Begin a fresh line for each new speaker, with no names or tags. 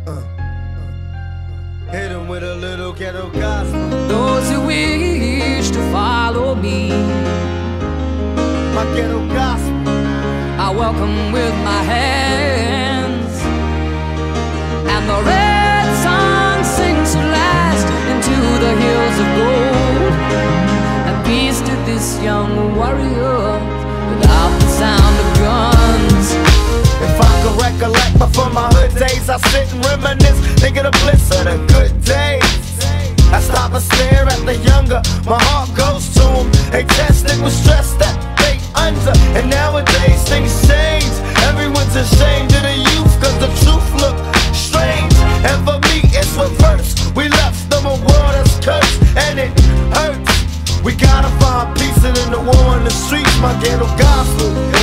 Hit him with a little ghetto gospel.
Those who wish to follow me,
My ghetto gospel.
I welcome with my hands, and the red sun sings to last into the hills of gold. And peace to this young warrior without the sound of guns.
If I could recollect before my hood days, I sit and reminisce, thinking of bliss of the good days. I stop and stare at the younger, my heart goes to them. They tested with stress that they under, and nowadays things change. Everyone's ashamed of the youth, cause the truth look strange. And for me it's reverse, we left them a world that's cursed, and it hurts. We gotta find peace in the war in the streets, my ghetto gospel.